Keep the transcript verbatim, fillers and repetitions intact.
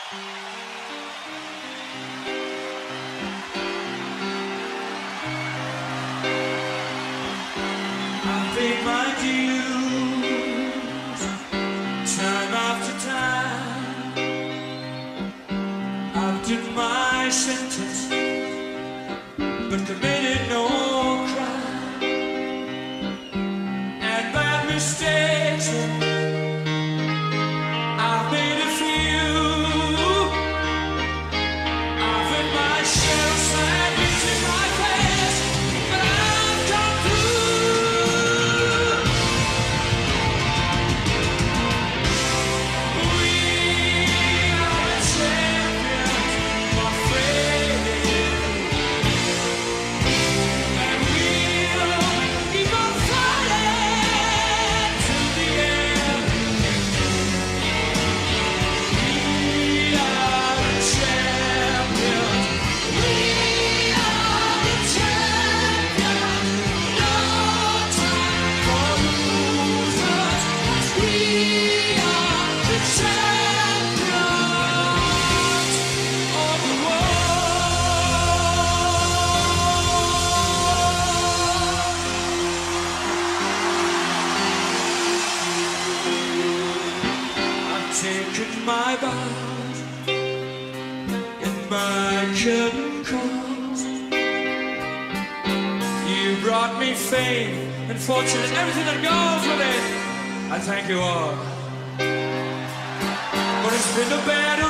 I've paid my dues, time after time. I've done my sentence, but committed no crime. And bad mistakes, I've made a few. I've had my share of sandwich in my face, but I've come through. We are the champions, my friend, and we'll keep on fighting till the end. We are the champions. We are the champions. No time for losers. We are the champions of the world. I've taken my bows in my curtain calls. You brought me fame and fortune and everything that goes with it. I thank you all. But it's been a battle